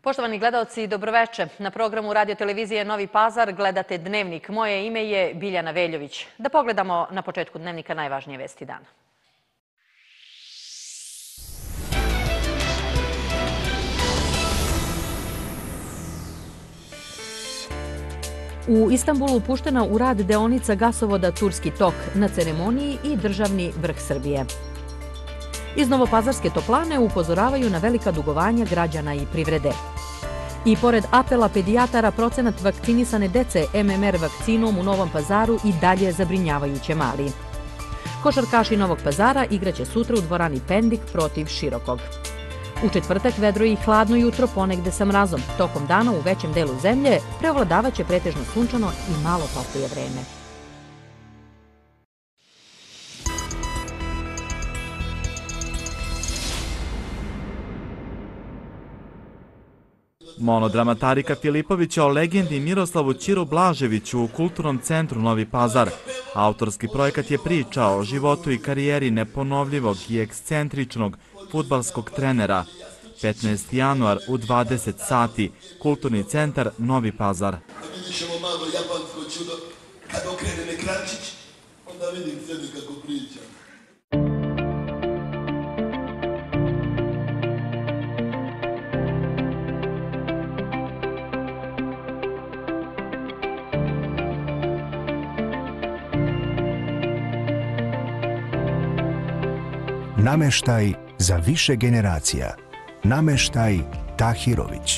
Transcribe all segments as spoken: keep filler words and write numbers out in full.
Poštovani gledaoci, dobroveče. Na programu Radio televizije Novi Pazar gledate Dnevnik. Moje ime je Biljana Veljović. Da pogledamo na početku Dnevnika najvažnije vesti dana. U Istanbulu puštena u rad deonica gasovoda Turski tok na ceremoniji i državni vrh Srbije. Iz Novopazarske toplane upozoravaju na velika dugovanja građana i privrede. I pored apela pedijatara, procenat vakcinisane dece M M R vakcinom u Novom Pazaru i dalje zabrinjavajuće mali. Košarkaši Novog Pazara igraće sutra u dvorani Pendik protiv Širokog. U četvrtak vedro i hladno jutro, ponegde sa mrazom. Tokom dana u većem delu zemlje preovladavaće pretežno sunčano i malo toplije vreme. Monodramatarika Filipovića o legendi Miroslavu Ćiru Blaževiću u Kulturnom centru Novi Pazar. Autorski projekat je priča o životu i karijeri neponovljivog i ekscentričnog fudbalskog trenera. petnaesti januar u dvadeset sati, Kulturni centar Novi Pazar. Vidjet ćemo malo japansko čudo, kad okrene ekrančić, onda vidim sebi kako pričam. Nameštaj za više generacija. Nameštaj Tahirović.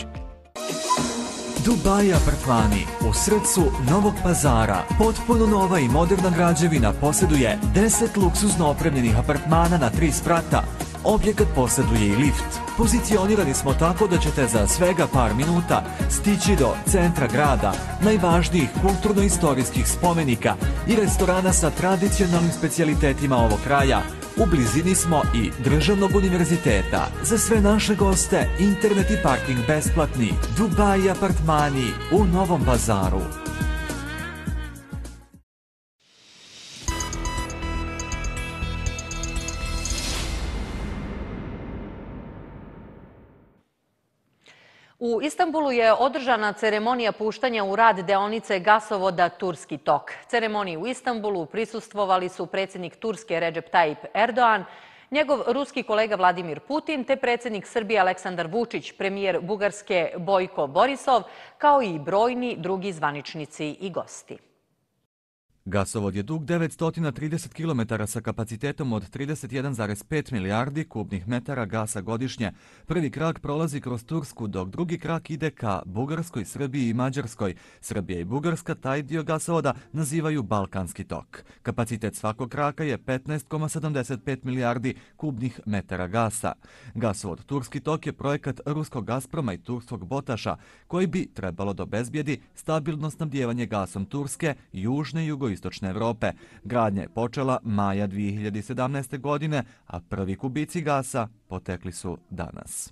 Dubai apartmani u srcu Novog Pazara. Potpuno nova i moderna građevina posjeduje deset luksuzno opremljenih apartmana na tri sprata. Objekat posjeduje i lift. Pozicionirani smo tako da ćete za svega par minuta stići do centra grada, najvažnijih kulturno-istorijskih spomenika i restorana sa tradicionalnim specijalitetima ovog kraja. U blizini smo i Državnog univerziteta. Za sve naše goste internet i parking besplatni. Dubai apartmani u Novom Pazaru. U Istanbulu je održana ceremonija puštanja u rad deonice gasovoda Turski tok. Ceremoniji u Istanbulu prisustvovali su predsjednik Turske Recep Tayyip Erdogan, njegov ruski kolega Vladimir Putin te predsjednik Srbije Aleksandar Vučić, premijer Bugarske Bojko Borisov, kao i brojni drugi zvaničnici i gosti. Gasovod je dug devetsto trideset kilometara sa kapacitetom od trideset jedan zarez pet milijardi kubnih metara gasa godišnje. Prvi krak prolazi kroz Tursku, dok drugi krak ide ka Bugarskoj, Srbiji i Mađarskoj. Srbija i Bugarska taj dio gasovoda nazivaju Balkanski tok. Kapacitet svakog kraka je petnaest zarez sedamdeset pet milijardi kubnih metara gasa. Gasovod Turski tok je projekat ruskog Gazproma i turskog Botaša, koji bi trebalo da obezbijedi stabilno snabdijevanje gasom Turske, južne i jugoistočne Istočne Evrope. Gradnja je počela maja dvije hiljade sedamnaeste. godine, a prvi kubici gasa potekli su danas.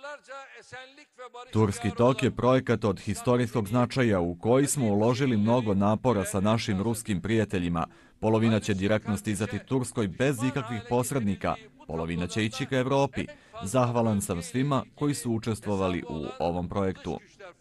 Turski tok je projekat od historijskog značaja u koji smo uložili mnogo napora sa našim ruskim prijateljima. Polovina će direktno stizati Turskoj bez ikakvih posrednika, polovina će ići ka Evropi. Zahvalan sam svima koji su učestvovali u ovom projektu.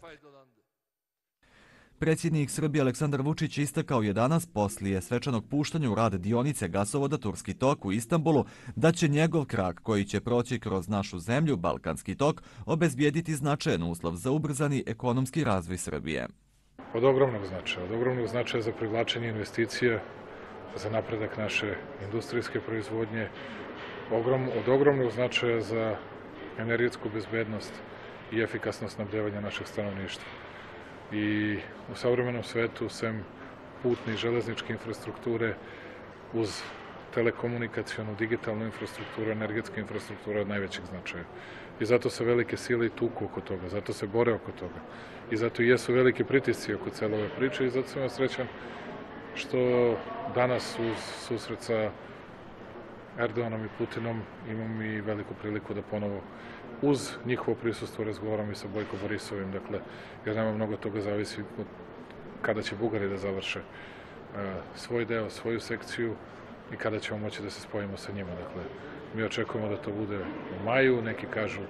Predsjednik Srbije Aleksandar Vučić istakao je danas, poslije svečanog puštanja u rad dionice gasovoda Turski tok u Istanbulu, da će njegov krak koji će proći kroz našu zemlju, Balkanski tok, obezbijediti značajan uslov za ubrzani ekonomski razvoj Srbije. Od ogromnog značaja, od ogromnog značaja za privlačenje investicija, za napredak naše industrijske proizvodnje, ogrom, od ogromnog značaja za energetsku bezbednost i efikasno snabdevanje našeg stanovništva. I u savremenom svetu, sem putne i železničke infrastrukture, uz telekomunikacionu, digitalnu infrastrukturu, energetsku infrastrukturu od najvećeg značaja. I zato se velike sile i tuku oko toga, zato se bore oko toga. I zato i jesu veliki pritisci oko cele ove priče i zato sam ja srećan što danas uz susret sa Erdoganom i Putinom imam i veliku priliku da ponovo uz njihovo prisustvo razgovaram i sa Bojko Borisovim, dakle, jer nama mnogo toga zavisi od kada će Bugari da završe svoj deo, svoju sekciju i kada ćemo moći da se spojimo sa njima. Dakle, mi očekujemo da to bude u maju, neki kažu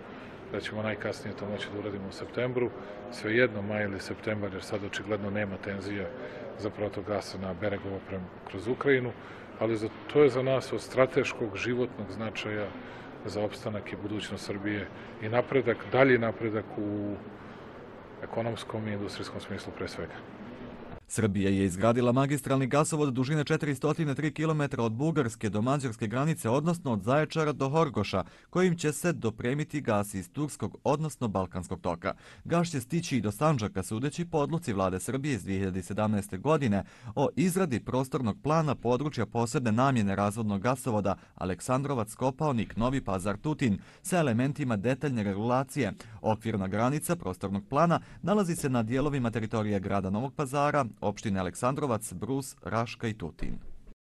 da ćemo najkasnije to moći da uradimo u septembru. Svejedno maj ili septembar, jer sad očigledno nema tenzija za protok gasa na Beregovo kroz Ukrajinu, ali to je za nas od strateškog životnog značaja za opstanak i budućnost Srbije i napredak, dalji napredak u ekonomskom i industrijskom smislu pre svega. Srbija je izgradila magistralni gasovod dužine četiristo tri kilometra od bugarske do mađarske granice, odnosno od Zaječara do Horgoša, kojim će se dopremiti gas iz turskog, odnosno balkanskog toka. Gas će stići i do Sandžaka, sudeći po odluci vlade Srbije iz dve hiljade sedamnaeste. godine o izradi prostornog plana područja posebne namjene razvodnog gasovoda Aleksandrovac-Kopaonik, Novi Pazar-Tutin sa elementima detaljne regulacije. Okvirna granica prostornog plana nalazi se na dijelovima teritorije grada Novog Pazara, opštine Aleksandrovac, Brus, Raška i Tutin.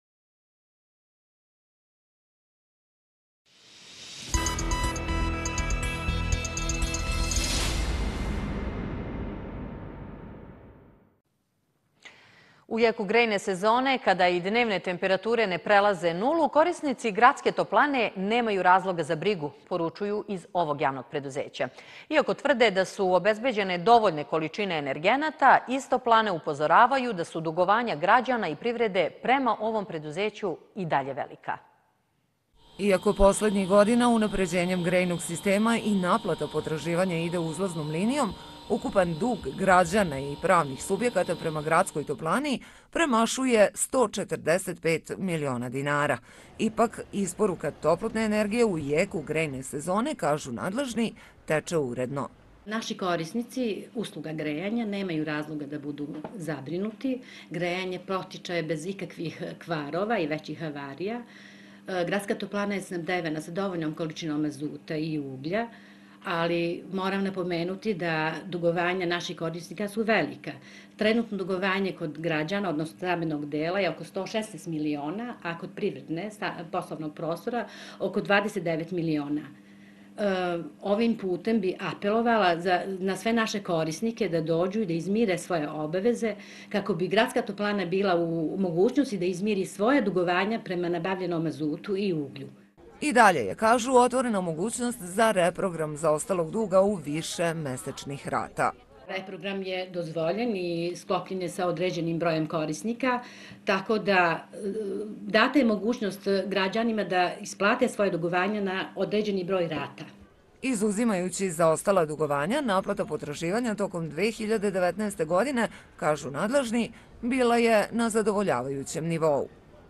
U jeku grejne sezone, kada i dnevne temperature ne prelaze nulu, korisnici gradske toplane nemaju razloga za brigu, poručuju iz ovog javnog preduzeća. Iako tvrde da su obezbeđene dovoljne količine energenata, iz toplane upozoravaju da su dugovanja građana i privrede prema ovom preduzeću i dalje velika. Iako poslednjih godina unapređenjem grejnog sistema i naplata potraživanja ide uzlaznom linijom, ukupan dug građana i pravnih subjekata prema gradskoj toplani premašuje sto četrdeset pet miliona dinara. Ipak, isporuka toplotne energije u jeku grejne sezone, kažu nadležni, teče uredno. Naši korisnici usluga grejanja nemaju razloga da budu zabrinuti. Grejanje protiče bez ikakvih kvarova i većih avarija. Gradska toplana je snabdevena sa dovoljnom količinom mazuta i uglja, ali moram napomenuti da dugovanja naših korisnika su velika. Trenutno dugovanje kod građana, odnosno stambenog dela, je oko sto šesnaest miliona, a kod privredne poslovnog prostora oko dvadeset devet miliona. Ovim putem bi apelovala na sve naše korisnike da dođu i da izmire svoje obaveze kako bi gradska toplana bila u mogućnosti da izmiri svoje dugovanja prema nabavljenom mazutu i uglju. I dalje je, kažu, otvorena mogućnost za reprogram zaostalog duga u više mesečnih rata. Reprogram je dozvoljen i sklopljen je sa određenim brojem korisnika, tako da data je mogućnost građanima da isplate svoje dugovanja na određeni broj rata. Izuzimajući zaostala dugovanja, naplata potraživanja tokom dve hiljade devetnaeste. godine, kažu nadležni, bila je na zadovoljavajućem nivou.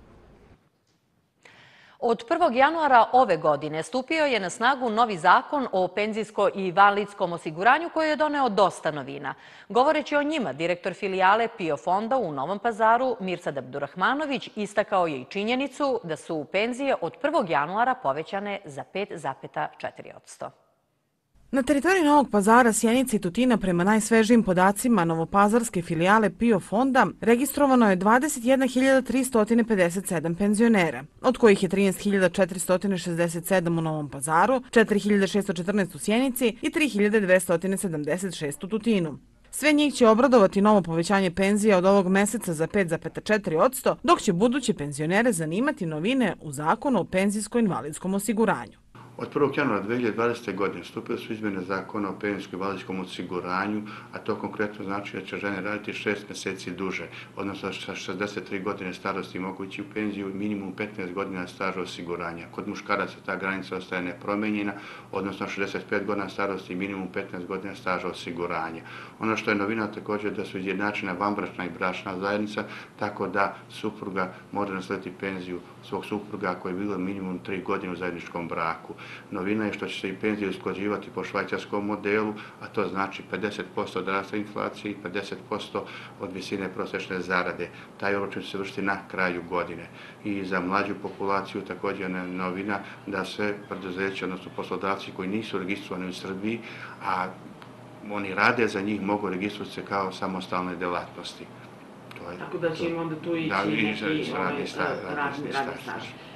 Od prvog januara ove godine stupio je na snagu novi zakon o penzijsko- i invalidskom osiguranju koji je doneo dosta novina. Govoreći o njima, direktor filijale PIO fonda u Novom Pazaru, Mirsad Abdurahmanović, istakao je i činjenicu da su penzije od prvog januara povećane za pet zarez četiri posto. Na teritoriji Novog Pazara, Sjenice i Tutina, prema najsvežijim podacima novopazarske filijale PIO fonda, registrovano je dvadeset jedna hiljada tristo pedeset sedam penzionera, od kojih je trinaest hiljada četiristo šezdeset sedam u Novom Pazaru, četiri hiljade šesto četrnaest u Sjenici i tri hiljade dvesta sedamdeset šest u Tutinu. Sve njih će obradovati novo povećanje penzija od ovog meseca za pet zarez četiri posto, dok će buduće penzionere zanimati novine u zakonu o penzijsko-invalidskom osiguranju. Od prvog januara dve hiljade dvadesete. godine stupile su izmjene zakona o penzijsko-invalidskom osiguranju, a to konkretno znači da će žene raditi šest mjeseci duže, odnosno sa šezdeset tri godine starosti mogu ići u penziju i minimum petnaest godina staža osiguranja. Kod muškaraca ta granica ostaje nepromenjena, odnosno šezdeset pet godina starosti i minimum petnaest godina staža osiguranja. Ono što je novina također da su izjednačena vanbračna i bračna zajednica, tako da supruga može naslediti penziju svog supruga ako je bilo minimum tri godine u zajedničkom braku. Novina je što će se i penzije usklađivati po švajcarskom modelu, a to znači pedeset posto od rasta inflacije i pedeset posto od visine prosječne zarade. Taj obračun će se vršiti na kraju godine. I za mlađu populaciju također je novina da sve preduzeća, odnosno poslodavci koji nisu registrovani u Srbiji, a oni rade za njih, mogu registrovati se kao samostalne delatnosti. Tako da će im onda tu ići neki radni staž.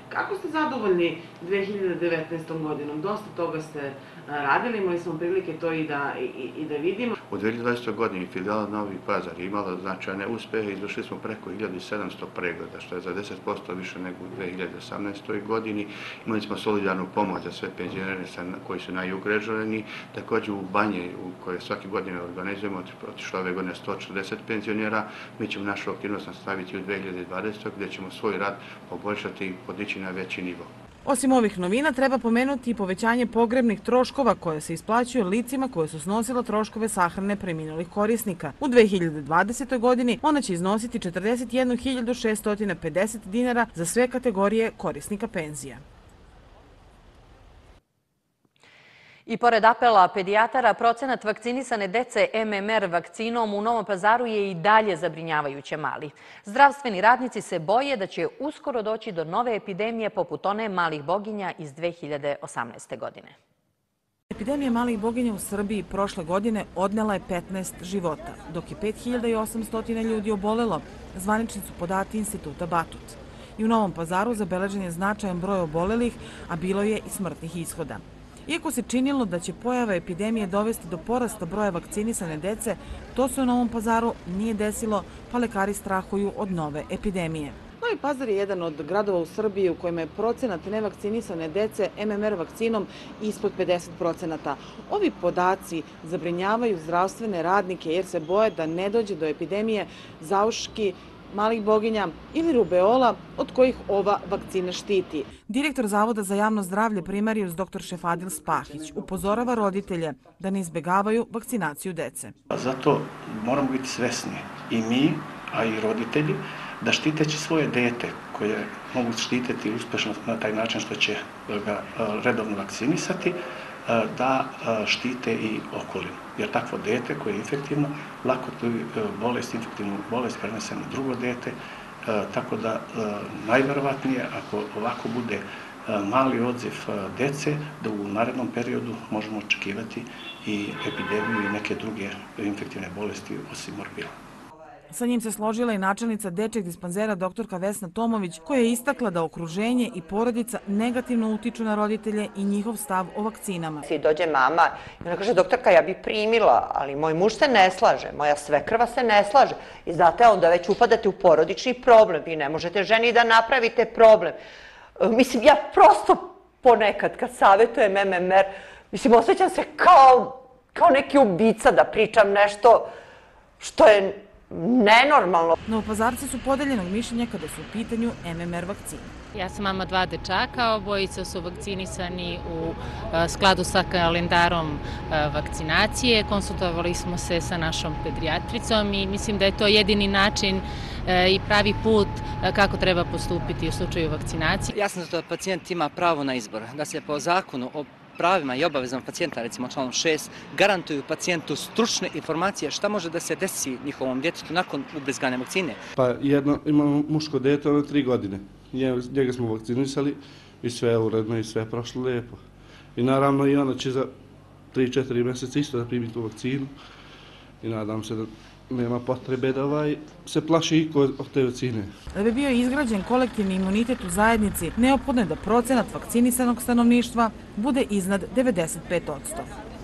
Kako ste zadovoljni dve hiljade devetnaestom godinom? Dosta toga ste radili, imali smo prilike to i da, i, i da vidimo. U dve hiljade dvadesetoj godini filijala Novi Pazar je imala značajne uspehe, izvršili smo preko hiljadu sedamsto pregleda, što je za deset posto više nego u dve hiljade osamnaestoj godini. Imali smo solidarnu pomoć za sve penzionere koji su najugroženiji. Također u Banje, u koje svake godine organizujemo, otišlo ove godine sto četrdeset penzionera, mi ćemo našu aktivnost nastaviti u dve hiljade dvadesetoj. gdje ćemo svoj rad poboljšati i podići na veći nivo. Osim ovih novina, treba pomenuti i povećanje pogrebnih troškova koje se isplaćuju licima koje su snosila troškove sahrane preminulih korisnika. U dve hiljade dvadesetoj. godini ona će iznositi četrdeset jednu hiljadu šesto pedeset dinara za sve kategorije korisnika penzija. I pored apela pedijatara, procenat vakcinisane dece M M R vakcinom u Novom Pazaru je i dalje zabrinjavajuće mali. Zdravstveni radnici se boje da će uskoro doći do nove epidemije poput one malih boginja iz dve hiljade osamnaeste. godine. Epidemija malih boginja u Srbiji prošle godine odnela je petnaest života, dok je pet hiljada osamsto ljudi obolelo, zvanični su podaci Instituta Batut. I u Novom Pazaru zabeležen je značajan broj obolelih, a bilo je i smrtnih ishoda. Iako se činilo da će pojava epidemije dovesti do porasta broja vakcinisane dece, to se u Novom Pazaru nije desilo, pa lekari strahuju od nove epidemije. Novi Pazar je jedan od gradova u Srbiji u kojima je procenat nevakcinisane dece M M R vakcinom ispod pedeset procenata. Ovi podaci zabrinjavaju zdravstvene radnike jer se boje da ne dođe do epidemije zauški, malih boginja ili rubeola od kojih ova vakcina štiti. Direktor Zavoda za javno zdravlje primarijus doktor Šefadil Spahić upozorava roditelje da ne izbegavaju vakcinaciju dece. Zato moramo biti svesni i mi, a i roditelji, da štiteći svoje dete koje mogu štititi uspešno na taj način što će ga redovno vakcinisati, da štite i okolinu. Jer takvo dete koje je infektivno, lako tu bolest, infektivnu bolest prenese na drugo dete, tako da najverovatnije, ako ovako bude mali odziv dece, da u narednom periodu možemo očekivati i epidemiju i neke druge infektivne bolesti osim morbila. Sa njim se složila i načelnica dečjeg dispanzera doktorka Vesna Tomović, koja je istakla da okruženje i porodica negativno utiču na roditelje i njihov stav o vakcinama. Dođe mama i ona kaže, doktorka, ja bi primila, ali moj muž se ne slaže, moja svekrva se ne slaže. I znate, onda već upadate u porodični problem. Vi ne možete ženi da napravite problem. Mislim, ja prosto ponekad kad savjetujem M M R, mislim, osjećam se kao, kao neki ubica da pričam nešto što je nenormalno. Novopazarci su podeljenog mišljenja kada su u pitanju M M R vakcine. Ja sam mama dva dečaka, obojica su vakcinisani u skladu sa kalendarom vakcinacije. Konsultovali smo se sa našom pedijatricom i mislim da je to jedini način i pravi put kako treba postupiti u slučaju vakcinacije. Ja sam zato da pacijent ima pravo na izbor, da se po zakonu o pravima i obavezama pacijenta, recimo članom šest, garantuju pacijentu stručne informacije šta može da se desi njihovom djetetu nakon ubrizgane vakcine. Pa jedno, imamo muško dete, ono tri godine. Njega smo vakcinisali i sve je uredno i sve je prošlo lijepo. I naravno i ona će za tri četiri mjeseca isto da primi tu vakcinu i nadam se da nema potrebe da ovaj se plaši iko od te vakcine. Da bi bio izgrađen kolektivni imunitet u zajednici, neophodno je da procenat vakcinisanog stanovništva bude iznad devedeset pet posto.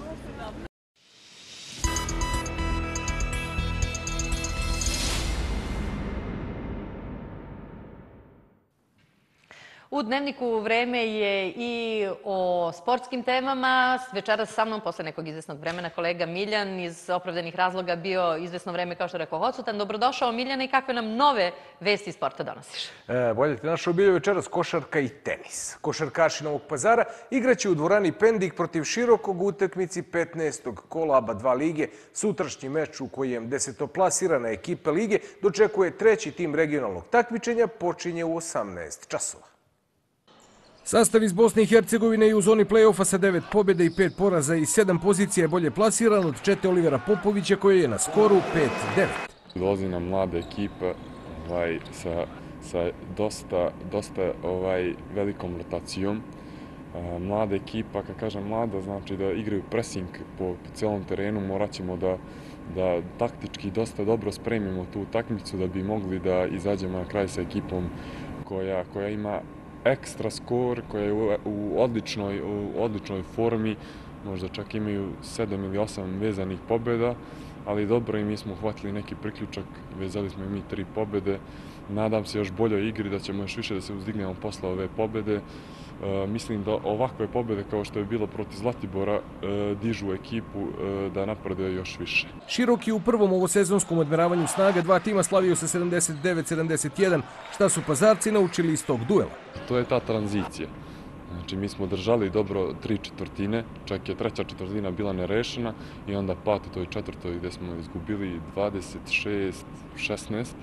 U Dnevniku vreme je i o sportskim temama. Večeras sa mnom, posle nekog izvesnog vremena, kolega Miljan iz opravdanih razloga bio izvesno vreme, kao što rekao, odsutan. Dobrodošao, Miljane, i kakve nam nove vesti sporta donosiš? E, bolje ti našao bio večeras košarka i tenis. Košarkaši Novog Pazara igraće u dvorani Pendik protiv Širokog utakmici petnaestog kola A B A dva lige. Sutrašnji meč u kojem desetoplasirana ekipa lige dočekuje treći tim regionalnog takmičenja počinje u osamnaest časova. Sastav iz Bosne i Hercegovine je u zoni play-offa sa devet pobjeda i pet poraza i sedam pozicija je bolje plasiran od Čete Olivera Popovića koji je na skoru pet devet. Dolazi nam mlada ekipa ovaj, sa, sa dosta, dosta ovaj, velikom rotacijom. Mlada ekipa, kad kažem mlada, znači da igraju pressing po celom terenu, morat ćemo da, da taktički dosta dobro spremimo tu utakmicu da bi mogli da izađemo na kraj sa ekipom koja, koja ima ekstra skor, koja je u, u, odličnoj, u odličnoj formi, možda čak imaju sedam ili osam vezanih pobjeda, ali dobro i mi smo uhvatili neki priključak, vezali smo i mi tri pobjede. Nadam se još boljoj igri, da ćemo još više da se uzdignemo posle ove pobjede. E, mislim da ovakve pobjede kao što je bilo protiv Zlatibora e, dižu ekipu e, da napreduje još više. Široki u prvom ovosezonskom odmeravanju snaga dva tima slavio se sedamdeset devet sedamdeset jedan. Šta su Pazarci naučili iz tog duela? To je ta tranzicija. Znači, mi smo držali dobro tri četvrtine, čak je treća četvrtina bila nerešena i onda pad u toj četvrtoj gdje smo izgubili dvadeset šest šesnaest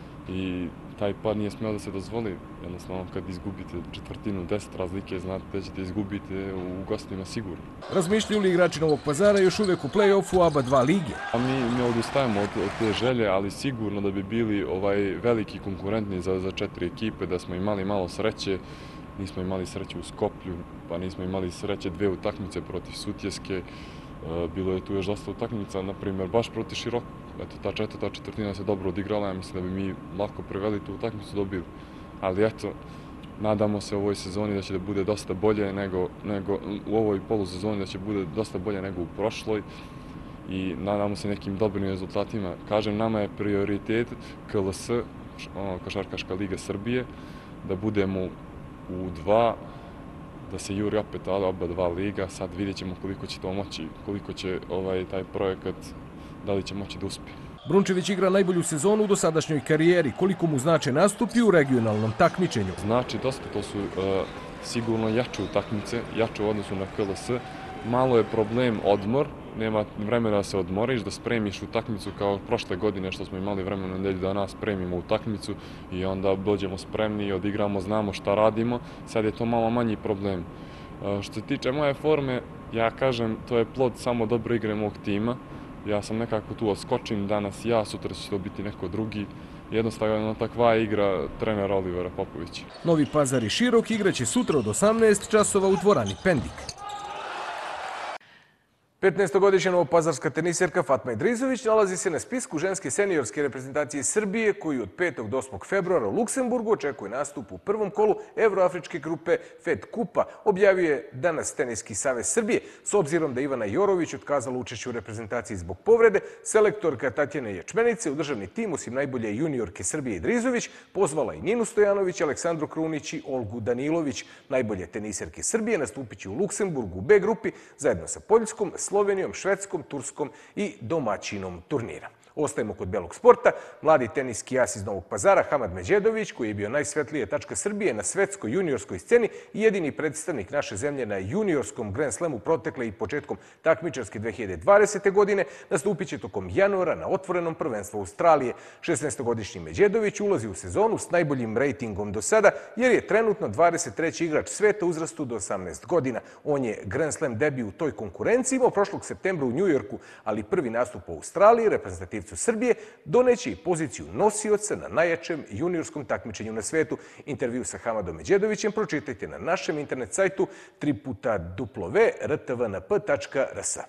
i taj pad nije smeo da se dozvoli. Jednostavno, kad izgubite četvrtinu, deset razlike, znate da ćete izgubiti u gostima sigurno. Razmišljaju li igrači Novog Pazara još uvek u play-offu A B A dva lige? A mi, mi odustajemo od, od te želje, ali sigurno da bi bili ovaj veliki konkurentni za, za četiri ekipe, da smo imali malo sreće. Nismo imali sreće u Skoplju, pa nismo imali sreće dve utakmice protiv Sutjeske. Bilo je tu još dosta utakmica, na primjer, baš protiv Široko. Eto, ta četvrta četvrtina se dobro odigrala, ja mislim da bi mi lako preveli tu utakmicu dobili. Ali eto, nadamo se u ovoj sezoni da će da bude dosta bolje nego, nego u ovoj polusezoni da će bude dosta bolje nego u prošloj i nadamo se nekim dobrim rezultatima. Kažem, nama je prioritet K L S, Košarkaška liga Srbije, da budemo u dva, da se juri opet A B A dva liga. Sad vidjet ćemo koliko će to moći, koliko će ovaj, taj projekat, da li će moći da uspije. Brunčević igra najbolju sezonu u dosadašnjoj karijeri. Koliko mu znače nastupi u regionalnom takmičenju? Znači dosta, to su uh, sigurno jače utakmice, jače u odnosu na K L S. Malo je problem odmor, nema vremena da se odmoriš, da spremiš utakmicu kao prošle godine što smo imali vremena nedelju dana, spremimo utakmicu i onda dođemo spremni i odigramo, znamo šta radimo. Sad je to malo manji problem. Što se tiče moje forme, ja kažem, to je plod samo dobre igre mog tima. Ja sam nekako tu oskočim danas ja, sutra će to biti neko drugi. Jednostavno takva igra trenera Olivera Popovića. Novi Pazar i Širok igraće sutra od osamnaest časova u dvorani Pendik. petnaestogodišnja novopazarska teniserka Fatma Idrizović nalazi se na spisku ženske seniorske reprezentacije Srbije koji od petog do osmog februara u Luksemburgu očekuje nastup u prvom kolu Evroafričke grupe Fed Kupa, objavio je danas Teniski savez Srbije. S obzirom da Ivana Jorović otkazala učešće u reprezentaciji zbog povrede, selektorka Tatjana Ječmenice u državni tim, osim najbolje juniorke Srbije Idrizović, pozvala i Ninu Stojanović, Aleksandru Krunić i Olgu Danilović. Najbolje teniserke Srbije nastupit će u Luksemburgu u B grupi zajedno sa Poljskom, Slovenijom, Švedskom, Turskom i domaćinom turnira. Ostajemo kod belog sporta. Mladi teniski as iz Novog Pazara, Hamad Međedović, koji je bio najsvetlije tačka Srbije na svetskoj juniorskoj sceni i jedini predstavnik naše zemlje na juniorskom Grand Slamu protekle i početkom takmičarske dve hiljade dvadesete. godine, nastupit će tokom januara na otvorenom prvenstvu Australije. šesnaestogodišnji Međedović ulazi u sezonu s najboljim rejtingom do sada, jer je trenutno dvadeset treći igrač sveta uzrastu do osamnaest godina. On je Grand Slam debiju u toj konkurenciji imao prošlog septembra u Njujorku, ali prvi nastup u Australiji, reprezentativcu Srbije, doneće i poziciju nosioca na najjačem juniorskom takmičenju na svetu. Intervju sa Hamadom Međedovićem pročitajte na našem internet sajtu tri puta w w w tačka r t v n p tačka r s.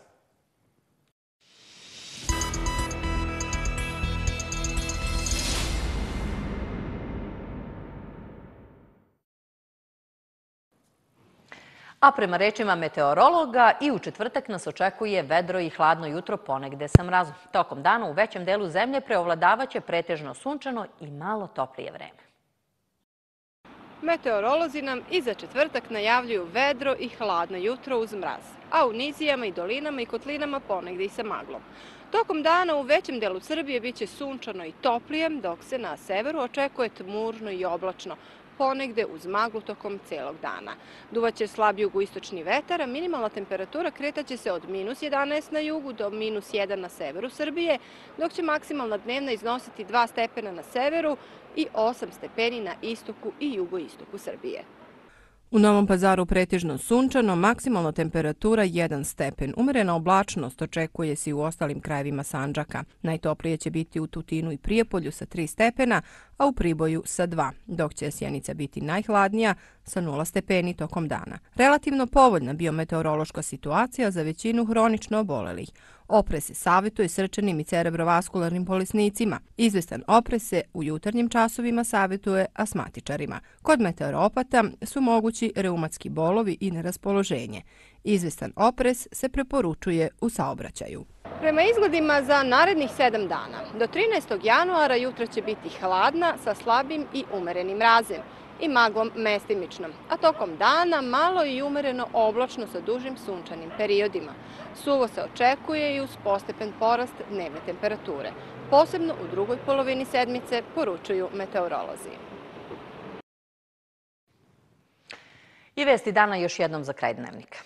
A prema rečima meteorologa, i u četvrtak nas očekuje vedro i hladno jutro, ponegde sa mrazom. Tokom dana u većem delu zemlje preovladavaće pretežno sunčano i malo toplije vreme. Meteorolozi nam i za četvrtak najavljuju vedro i hladno jutro uz mraz, a u nizijama i dolinama i kotlinama ponegde i sa maglom. Tokom dana u većem delu Srbije biće sunčano i toplije, dok se na severu očekuje tmurno i oblačno, ponegde uz maglu tokom celog dana. Duvaće slab jugoistočni vetar, a minimalna temperatura kretaće se od minus jedanaest na jugu do minus jedan na severu Srbije, dok će maksimalna dnevna iznositi dva stepena na severu i osam stepeni na istoku i jugoistoku Srbije. U Novom Pazaru pretežno sunčano, maksimalna temperatura jedan stepen. Umerena oblačnost očekuje se i u ostalim krajevima Sandžaka. Najtoplije će biti u Tutinu i Prijepolju sa tri stepena, a u Priboju sa dva, dok će Sjenica biti najhladnija sa nula stepeni tokom dana. Relativno povoljna biometeorološka situacija za većinu hronično obolelih. Oprez se savjetuje srčanim i cerebrovaskularnim bolesnicima. Izvestan oprez se u jutarnjim časovima savjetuje astmatičarima. Kod meteoropata su mogući reumatski bolovi i neraspoloženje. Izvestan oprez se preporučuje u saobraćaju. Prema izgledima za narednih sedam dana, do trinaestog januara jutra će biti hladna sa slabim i umerenim mrazem i maglom mestimično, a tokom dana malo i umereno oblačno sa dužim sunčanim periodima. Suvo se očekuje i uz postepen porast dnevne temperature, posebno u drugoj polovini sedmice, poručuju meteorolozi. I vesti dana još jednom za kraj dnevnika.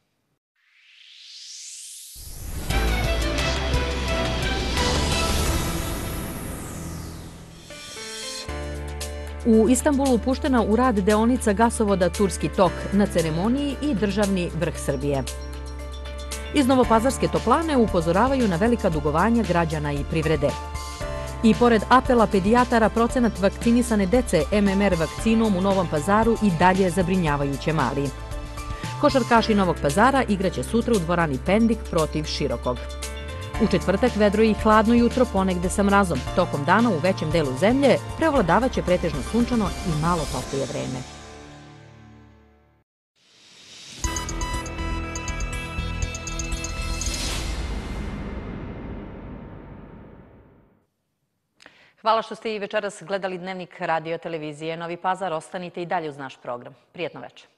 U Istanbulu puštena u rad deonica gasovoda Turski tok na ceremoniji i državni vrh Srbije. Iz Novopazarske toplane upozoravaju na velika dugovanja građana i privrede. I pored apela pedijatara, procenat vakcinisane dece M M R vakcinom u Novom Pazaru i dalje zabrinjavajuće mali. Košarkaši Novog Pazara igraće sutra u dvorani Pendik protiv Širokog. U četvrtak vedro i hladno jutro, ponegde sa mrazom. Tokom dana u većem delu zemlje preovladavaće pretežno sunčano i malo toplije vreme. Hvala što ste i večeras gledali Dnevnik radio televizije Novi Pazar. Ostanite i dalje uz naš program. Prijetno večer.